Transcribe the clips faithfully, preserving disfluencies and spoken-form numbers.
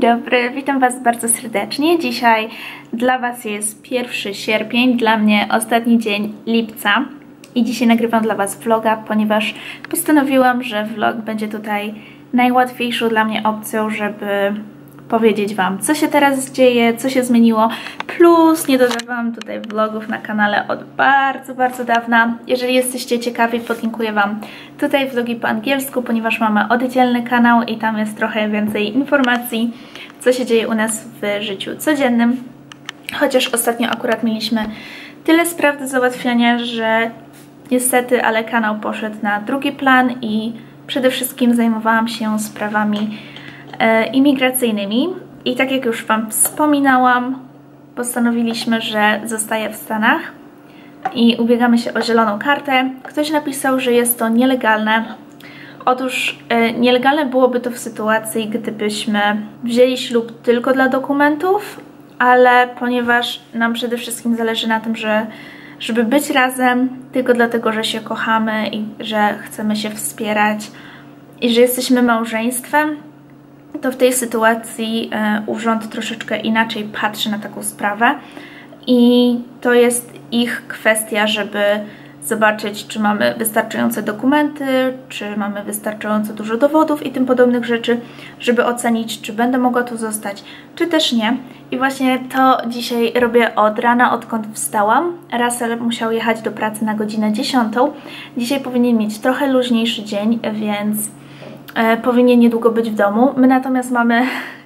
dobry, witam Was bardzo serdecznie. Dzisiaj dla Was jest pierwszy sierpień, dla mnie ostatni dzień lipca i dzisiaj nagrywam dla Was vloga, ponieważ postanowiłam, że vlog będzie tutaj najłatwiejszą dla mnie opcją, żeby powiedzieć Wam, co się teraz dzieje, co się zmieniło, plus nie dodawałam tutaj vlogów na kanale od bardzo, bardzo dawna. Jeżeli jesteście ciekawi, podlinkuję Wam tutaj vlogi po angielsku, ponieważ mamy oddzielny kanał i tam jest trochę więcej informacji, co się dzieje u nas w życiu codziennym. Chociaż ostatnio akurat mieliśmy tyle spraw do załatwiania, że niestety, ale kanał poszedł na drugi plan i przede wszystkim zajmowałam się sprawami imigracyjnymi i tak jak już Wam wspominałam, postanowiliśmy, że zostaję w Stanach i ubiegamy się o zieloną kartę. Ktoś napisał, że jest to nielegalne. Otóż e, nielegalne byłoby to w sytuacji, gdybyśmy wzięli ślub tylko dla dokumentów, ale ponieważ nam przede wszystkim zależy na tym, że żeby być razem tylko dlatego, że się kochamy i że chcemy się wspierać i że jesteśmy małżeństwem, to w tej sytuacji e, urząd troszeczkę inaczej patrzy na taką sprawę i to jest ich kwestia, żeby zobaczyć, czy mamy wystarczające dokumenty, czy mamy wystarczająco dużo dowodów i tym podobnych rzeczy, żeby ocenić, czy będę mogła tu zostać, czy też nie. I właśnie to dzisiaj robię od rana, odkąd wstałam. Russell musiał jechać do pracy na godzinę dziesiątą. Dzisiaj powinien mieć trochę luźniejszy dzień, więc E, powinien niedługo być w domu. My natomiast mamy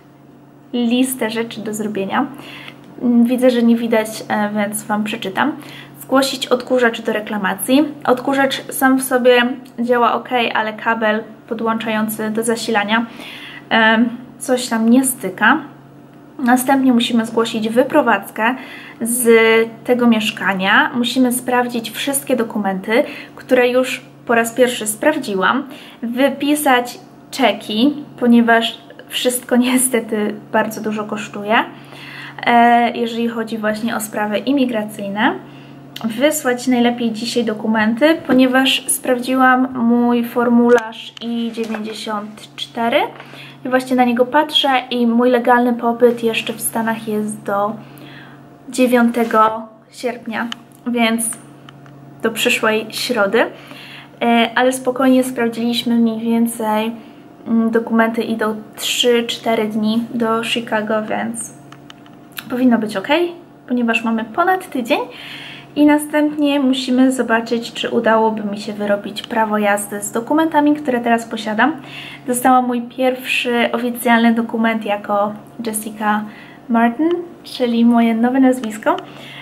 listę rzeczy do zrobienia. Widzę, że nie widać, e, więc Wam przeczytam. Zgłosić odkurzacz do reklamacji. Odkurzacz sam w sobie działa ok, ale kabel podłączający do zasilania e, coś tam nie styka. Następnie musimy zgłosić wyprowadzkę z tego mieszkania. Musimy sprawdzić wszystkie dokumenty, które już po raz pierwszy sprawdziłam, wypisać czeki, ponieważ wszystko niestety bardzo dużo kosztuje, e, jeżeli chodzi właśnie o sprawy imigracyjne. Wysłać najlepiej dzisiaj dokumenty, ponieważ sprawdziłam mój formularz I dziewięćdziesiąt cztery i właśnie na niego patrzę i mój legalny pobyt jeszcze w Stanach jest do dziewiątego sierpnia, więc do przyszłej środy. Ale spokojnie sprawdziliśmy mniej więcej, dokumenty idą trzy cztery dni do Chicago, więc powinno być ok, ponieważ mamy ponad tydzień i następnie musimy zobaczyć, czy udałoby mi się wyrobić prawo jazdy z dokumentami, które teraz posiadam. Dostałam mój pierwszy oficjalny dokument jako Jessica Martin, czyli moje nowe nazwisko.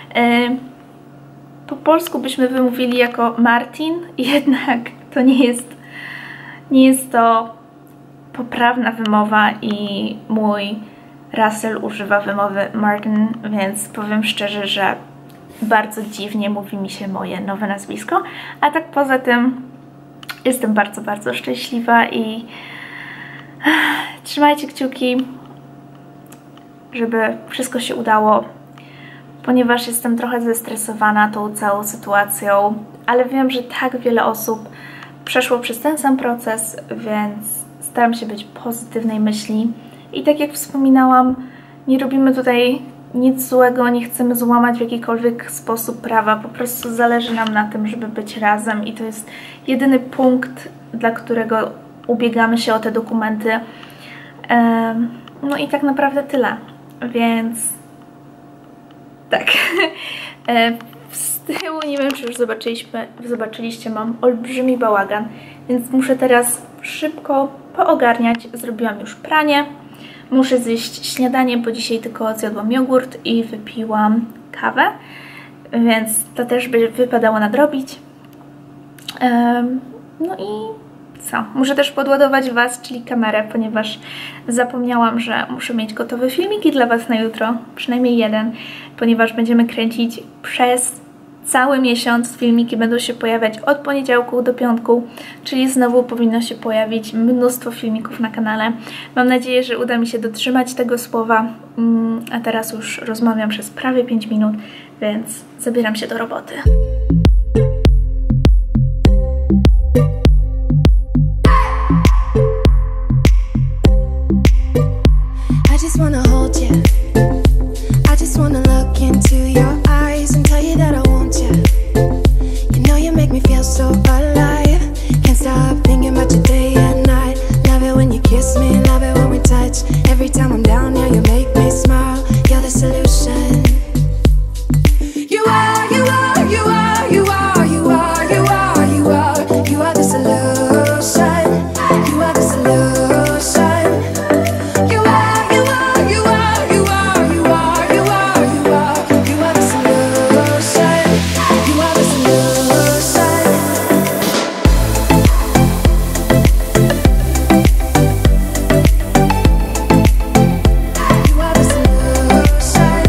Po polsku byśmy wymówili jako Martin, jednak to nie jest, nie jest to poprawna wymowa i mój Russell używa wymowy Martin, więc powiem szczerze, że bardzo dziwnie mówi mi się moje nowe nazwisko, a tak poza tym jestem bardzo, bardzo szczęśliwa i trzymajcie kciuki, żeby wszystko się udało, ponieważ jestem trochę zestresowana tą całą sytuacją, ale wiem, że tak wiele osób przeszło przez ten sam proces, więc staram się być pozytywnej myśli. I tak jak wspominałam, nie robimy tutaj nic złego, nie chcemy złamać w jakikolwiek sposób prawa, po prostu zależy nam na tym, żeby być razem i to jest jedyny punkt, dla którego ubiegamy się o te dokumenty. No i tak naprawdę tyle, więc tak. Z tyłu, nie wiem, czy już zobaczyliśmy, zobaczyliście, mam olbrzymi bałagan, więc muszę teraz szybko poogarniać. Zrobiłam już pranie, muszę zjeść śniadanie, bo dzisiaj tylko zjadłam jogurt i wypiłam kawę, więc to też by wypadało nadrobić. No i co? Muszę też podładować Was, czyli kamerę, ponieważ zapomniałam, że muszę mieć gotowe filmiki dla Was na jutro, przynajmniej jeden, ponieważ będziemy kręcić przez cały miesiąc. Filmiki będą się pojawiać od poniedziałku do piątku, czyli znowu powinno się pojawić mnóstwo filmików na kanale. Mam nadzieję, że uda mi się dotrzymać tego słowa, a teraz już rozmawiam przez prawie pięć minut, więc zabieram się do roboty. just wanna hold you. I just wanna look into your eyes and tell you that I want you. You know you make me feel so alive. Can't stop thinking about you day and night. Love it when you kiss me, love it when we touch. Every time I'm down here, you make me smile. You're the solution. You are, you are, you are, you are, you are, you are, you are, you are the solution. You are the solution. You are, you are, you are, you are, you are, you are, you are, you are the solution. You are the solution. You are the solution.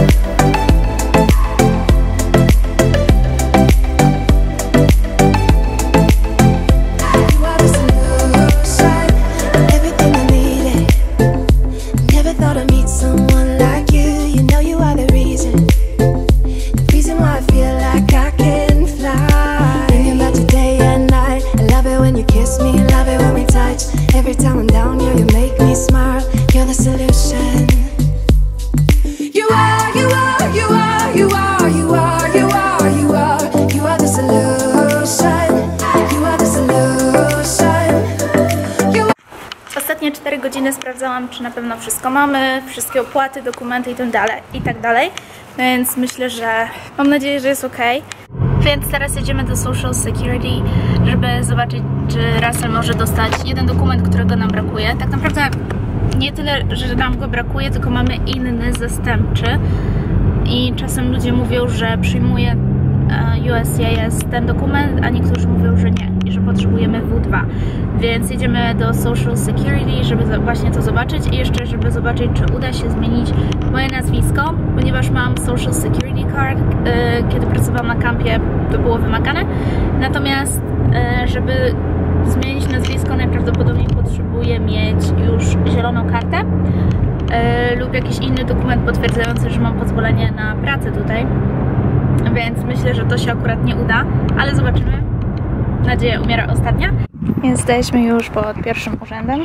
You are the solution. Everything I needed. Never thought I'd meet someone like you. You know you are the reason. The reason why I feel like I can fly. Thinking about you day and night. I love it when you kiss me, love it when we touch. Every time I'm down here, you make me smile. You're the solution. You are, you are, you are, you are, you are, you are, you are, you are the solution. You are the solution. You are. Ostatnie cztery godziny sprawdzałam, czy na pewno wszystko mamy, wszystkie opłaty, dokumenty i tak dalej, i tak dalej. Więc myślę, że mam nadzieję, że jest ok. Więc teraz jedziemy do Social Security, żeby zobaczyć, czy Russell może dostać jeden dokument, którego nam brakuje. Tak naprawdę nie tyle, że nam go brakuje, tylko mamy inny zastępczy. I czasem ludzie mówią, że przyjmuje U S C I S ten dokument, a niektórzy mówią, że nie i że potrzebujemy W dwa. Więc jedziemy do Social Security, żeby właśnie to zobaczyć i jeszcze, żeby zobaczyć, czy uda się zmienić moje nazwisko, ponieważ mam Social Security Card. Kiedy pracowałam na kampie, to było wymagane. Natomiast, żeby zmienić nazwisko, najprawdopodobniej potrzebuję mieć już zieloną kartę lub jakiś inny dokument potwierdzający, że mam pozwolenie na pracę tutaj. Więc myślę, że to się akurat nie uda, ale zobaczymy. Nadzieja umiera ostatnia. Więc jesteśmy już pod pierwszym urzędem.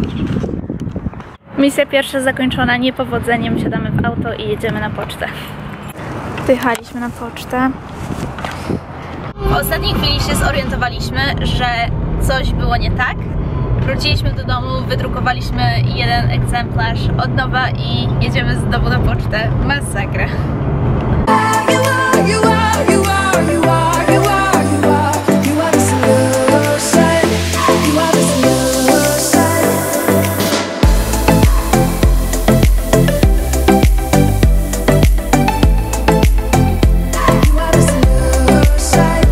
Misja pierwsza zakończona niepowodzeniem. Siadamy w auto i jedziemy na pocztę. Wyjechaliśmy na pocztę. W ostatniej chwili się zorientowaliśmy, że coś było nie tak. Wróciliśmy do domu, wydrukowaliśmy jeden egzemplarz od nowa i jedziemy znowu na pocztę. Masakra. You are, you are, you are, you are, you are, you are the solution. You are the solution. You are the solution.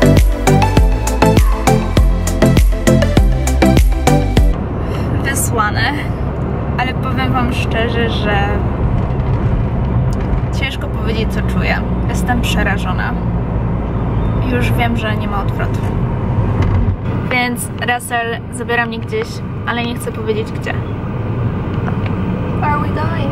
Wysłane, ale powiem wam szczerze, że ciężko powiedzieć, co czuję. Jestem przerażona. Już wiem, że nie ma odwrotu. Więc Russell zabiera mnie gdzieś, ale nie chcę powiedzieć gdzie. Are we going?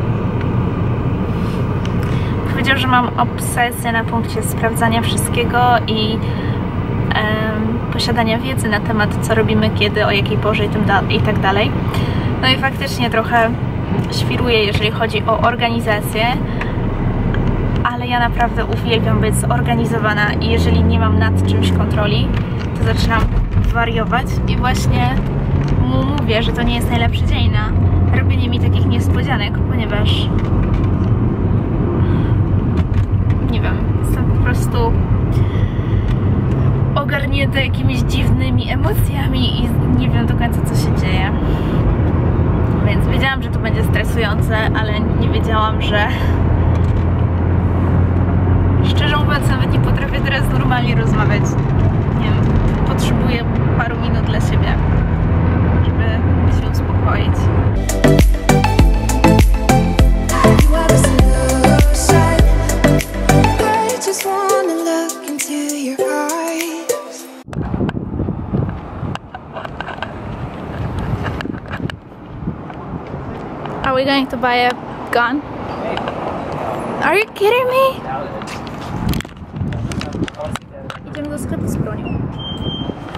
Powiedział, że mam obsesję na punkcie sprawdzania wszystkiego i em, posiadania wiedzy na temat, co robimy, kiedy, o jakiej porze i, tym da i tak dalej. No i faktycznie trochę świruję, jeżeli chodzi o organizację. Ale ja naprawdę uwielbiam być zorganizowana i jeżeli nie mam nad czymś kontroli, to zaczynam wariować i właśnie mu mówię, że to nie jest najlepszy dzień na robienie mi takich niespodzianek, ponieważ nie wiem, jestem po prostu ogarnięta jakimiś dziwnymi emocjami i nie wiem do końca, co się dzieje. Więc wiedziałam, że to będzie stresujące, ale nie wiedziałam, że szczerze mówiąc, nawet nie potrafię teraz normalnie rozmawiać. Nie wiem, potrzebuję paru minut dla siebie, żeby się uspokoić. You are the solution. I just wanna look into your eyes. Are we going to buy a gun? Are you kidding me? Idziemy do sklepu z bronią.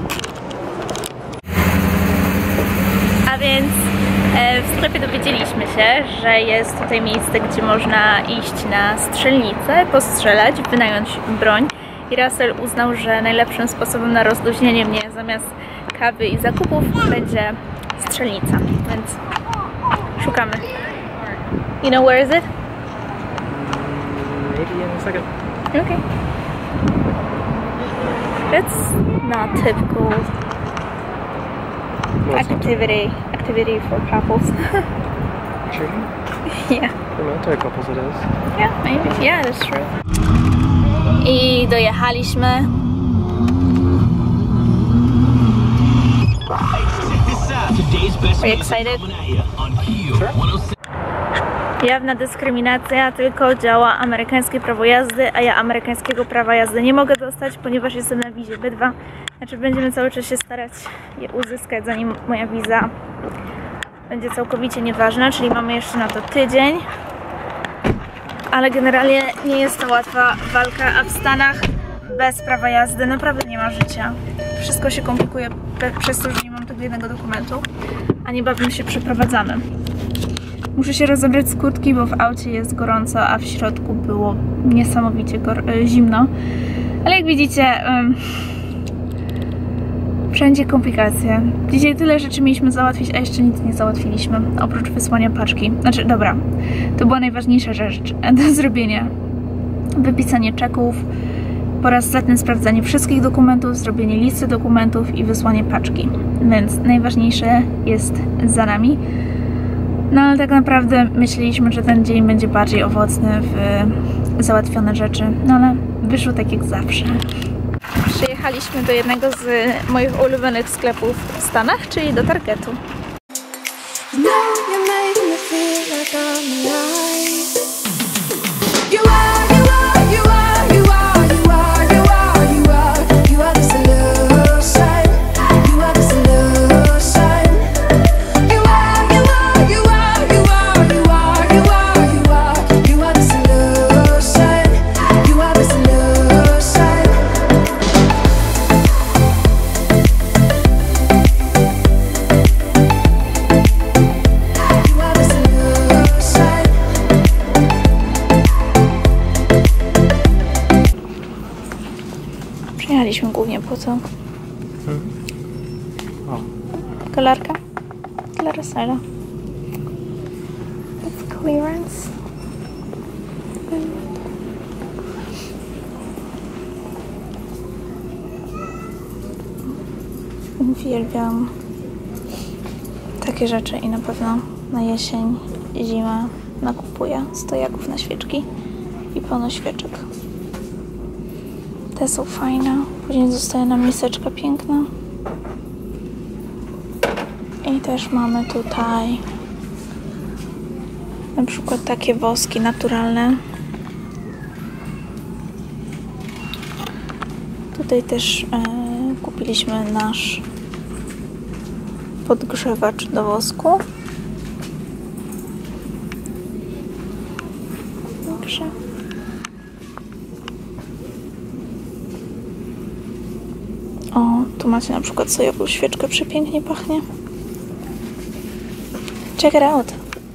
A więc e, w sklepie dowiedzieliśmy się, wiecie, że jest tutaj miejsce, gdzie można iść na strzelnicę, postrzelać, wynająć broń. I Russell uznał, że najlepszym sposobem na rozluźnienie mnie zamiast kawy i zakupów będzie strzelnica, więc szukamy. You know where is it? Maybe in a second. Okay. It's not typical activity activity for couples. Shooting? Yeah. For military couples it is. Yeah, maybe. Yeah, that's true. I dojechaliśmy. Are you excited? Jawna dyskryminacja, tylko działa amerykańskie prawo jazdy, a ja amerykańskiego prawa jazdy nie mogę dostać, ponieważ jestem na wizie B dwa. Znaczy będziemy cały czas się starać je uzyskać, zanim moja wiza będzie całkowicie nieważna, czyli mamy jeszcze na to tydzień. Ale generalnie nie jest to łatwa walka, a w Stanach bez prawa jazdy naprawdę nie ma życia. Wszystko się komplikuje przez to, że nie mam tego jednego dokumentu, a niebawem się przeprowadzamy. Muszę się rozebrać z kurtki, bo w aucie jest gorąco, a w środku było niesamowicie zimno. Ale jak widzicie, um, wszędzie komplikacje. Dzisiaj tyle rzeczy mieliśmy załatwić, a jeszcze nic nie załatwiliśmy, oprócz wysłania paczki. Znaczy, dobra, to była najważniejsza rzecz do zrobienia. Wypisanie czeków, po raz setny sprawdzanie wszystkich dokumentów, zrobienie listy dokumentów i wysłanie paczki. Więc najważniejsze jest za nami. No ale tak naprawdę myśleliśmy, że ten dzień będzie bardziej owocny w załatwione rzeczy, no ale wyszło tak jak zawsze. Przyjechaliśmy do jednego z moich ulubionych sklepów w Stanach, czyli do Targetu. Przyjechaliśmy głównie po co? Hmm. O. Kolarka dla Russella. It's clearance. Uwielbiam takie rzeczy i na pewno na jesień i zimę nakupuję stojaków na świeczki i pełno świeczek. Te są fajne. Później zostaje nam miseczka piękna. I też mamy tutaj na przykład takie woski naturalne. Tutaj też e, kupiliśmy nasz podgrzewacz do wosku. Dobrze. O, tu macie na przykład sojową świeczkę, przepięknie pachnie. Check it out.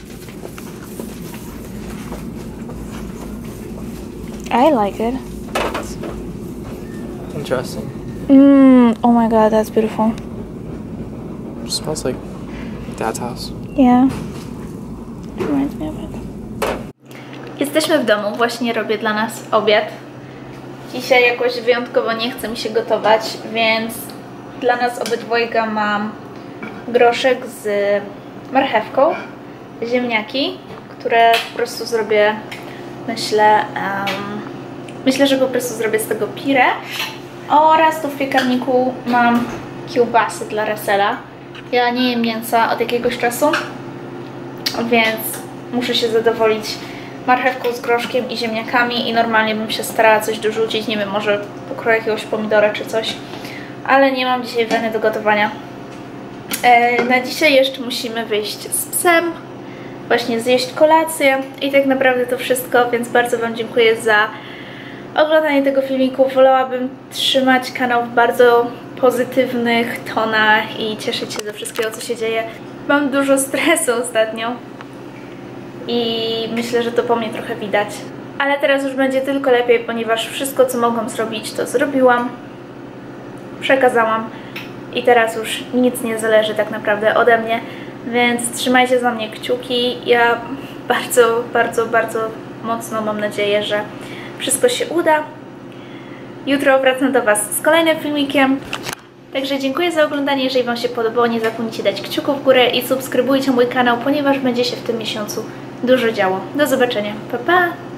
I like it. Interesting. Mmm, oh my god, that's beautiful. It smells like Dad's house. Yeah. Reminds me of it. Jesteśmy w domu, właśnie robię dla nas obiad. Dzisiaj jakoś wyjątkowo nie chce mi się gotować, więc dla nas obydwojga mam groszek z marchewką, ziemniaki, które po prostu zrobię, myślę, um, myślę, że po prostu zrobię z tego pire, oraz tu w piekarniku mam kiełbasy dla Russella. Ja nie jem mięsa od jakiegoś czasu, więc muszę się zadowolić marchewką z groszkiem i ziemniakami i normalnie bym się starała coś dorzucić, nie wiem, może pokroję jakiegoś pomidora czy coś, ale nie mam dzisiaj weny do gotowania. E, na dzisiaj jeszcze musimy wyjść z psem, właśnie zjeść kolację i tak naprawdę to wszystko, więc bardzo Wam dziękuję za oglądanie tego filmiku. Wolałabym trzymać kanał w bardzo pozytywnych tonach i cieszyć się ze wszystkiego, co się dzieje. Mam dużo stresu ostatnio. i myślę, że to po mnie trochę widać. Ale teraz już będzie tylko lepiej, ponieważ wszystko, co mogłam zrobić, to zrobiłam, przekazałam i teraz już nic nie zależy tak naprawdę ode mnie, więc trzymajcie za mnie kciuki. Ja bardzo, bardzo, bardzo mocno mam nadzieję, że wszystko się uda. Jutro wracam do Was z kolejnym filmikiem. Także dziękuję za oglądanie. Jeżeli Wam się podobało, nie zapomnijcie dać kciuków w górę i subskrybujcie mój kanał, ponieważ będzie się w tym miesiącu dużo działo. Do zobaczenia. Pa, pa!